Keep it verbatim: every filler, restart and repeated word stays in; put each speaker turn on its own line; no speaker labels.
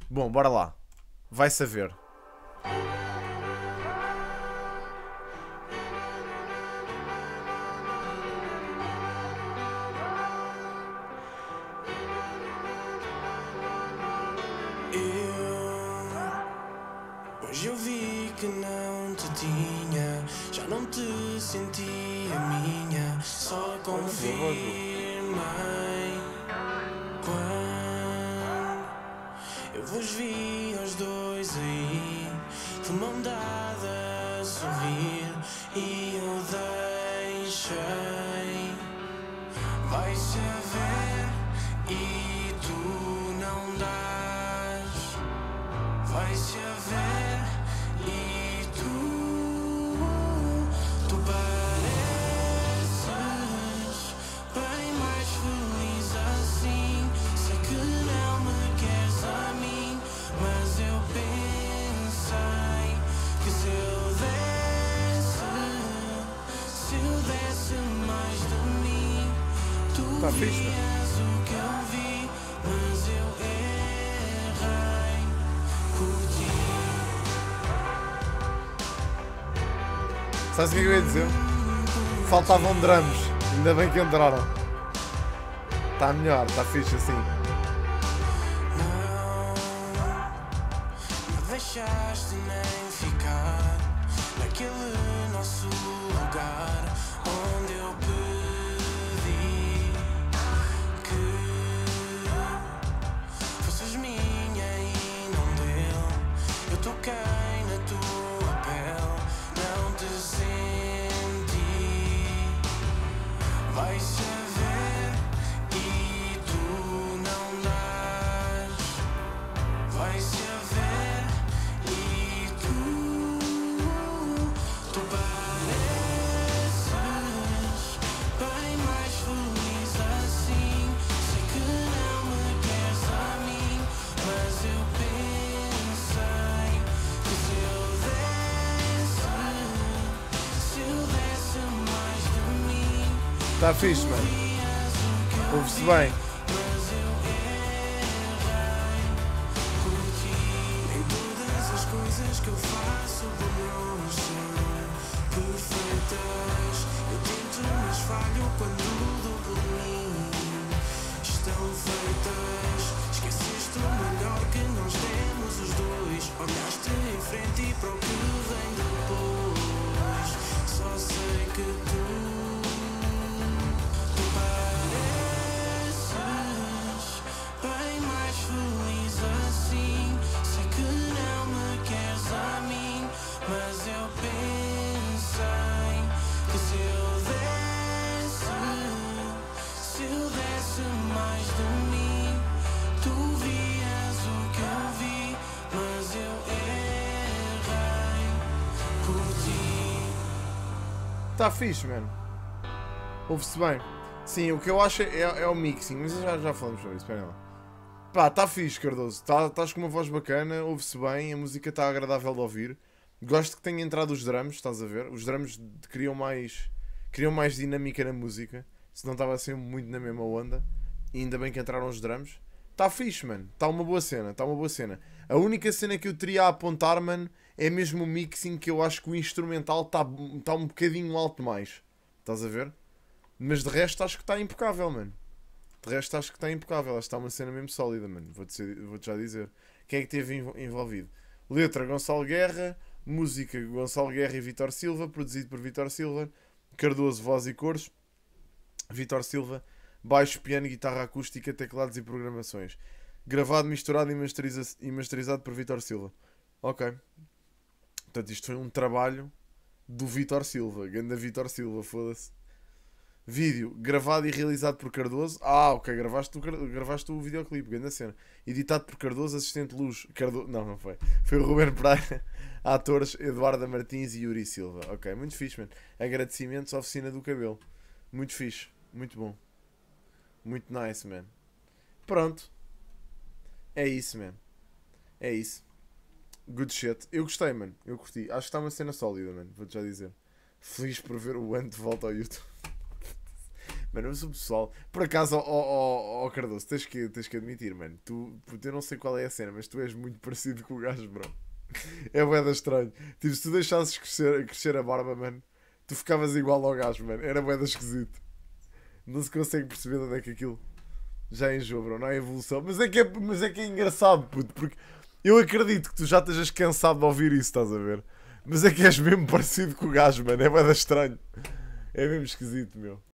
Bom, bora lá. Vai saber.
Hoje eu vi que não te tinha, já não te sentia minha, só confirmei quando eu vos vi aos dois aí, de mão dada a sorrir, e eu deixei, vai saber, e tu não dás, vai saber.
Tá fixe, né? Sabes o que é que eu ia dizer? Faltavam drums, ainda bem que entraram. Tá melhor, tá fixe assim.
Não deixaste nem ficar naquele nosso lugar onde eu pedi que fosses minha e não deu. Eu toquei na tua pele, não te senti. Vai saber, e tu não dás. Vai saber, e tu, tu pareces bem mais feliz assim. Sei que não me queres a mim, mas eu pensei que se eu desse, se eu desse mais de mim,
Tá fixe, mano. Ouve-se bem.
nem todas as coisas que eu faço por nós são perfeitas. Eu tento, mas falho quando dou por mim. Estão feitas. Esqueceste o melhor que nós temos os dois. Olhaste em frente e para o que vem depois. Só sei que tu, tu pareces bem mais feliz assim. Sei que não me queres a mim, mas eu pensei que se eu desse, se eu desse mais de mim, tu vias o que eu vi, mas eu errei por ti.
Tá fixe, mano. Ouve-se bem. Sim, o que eu acho é, é o mixing, mas já, já falamos sobre isso, espera lá. Pá, tá fixe, Cardoso. Estás tá, com uma voz bacana, ouve-se bem, a música está agradável de ouvir. Gosto que tenha entrado os drums, estás a ver? Os drums criam mais, criam mais dinâmica na música, senão estava sempre muito na mesma onda. E ainda bem que entraram os drums. Está fixe, mano. Está uma boa cena, está uma boa cena. A única cena que eu teria a apontar, mano, é mesmo o mixing, que eu acho que o instrumental está tá um bocadinho alto demais. Estás a ver? Mas de resto acho que está impecável, mano. De resto acho que está impecável. Acho que está uma cena mesmo sólida, mano. Vou-te vou já dizer. Quem é que teve envolvido? Letra, Gonçalo Guerra. Música, Gonçalo Guerra e Vítor Silva. Produzido por Vítor Silva. Cardoso, voz e cores. Vítor Silva. Baixo, piano, guitarra acústica, teclados e programações. Gravado, misturado e, masteriza e masterizado por Vítor Silva. Ok. Portanto, isto foi um trabalho do Vítor Silva. Ganda Vítor Silva, foda-se. Vídeo, gravado e realizado por Cardoso. Ah, ok, gravaste o, gravaste o videoclipe, grande cena. Editado por Cardoso, assistente de luz. Cardo... Não, não foi. Foi o Ruben Pereira. Atores, Eduardo Martins e Yuri Silva. Ok, muito fixe, mano. Agradecimentos à Oficina do Cabelo. Muito fixe, muito bom. Muito nice, man. Pronto. É isso, man. É isso. Good shit. Eu gostei, mano. Eu curti. Acho que está uma cena sólida, mano. Vou-te já dizer. Feliz por ver o ano de volta ao YouTube. Mano, mas o pessoal, por acaso, ó ó, ó, Cardoso, tens que, tens que admitir, mano. Tu, puto, eu não sei qual é a cena, mas tu és muito parecido com o gajo, bro. É bué da estranho. Tipo, se tu deixasses crescer, crescer a barba, mano, tu ficavas igual ao gajo, mano. Era bué da esquisito. Não se consegue perceber de onde é que aquilo já enjoa, bro. Não é evolução. Mas é que é, mas é, que é engraçado, puto, porque eu acredito que tu já estejas cansado de ouvir isso, estás a ver? Mas é que és mesmo parecido com o gajo, mano. É bué da estranho. É mesmo esquisito, meu.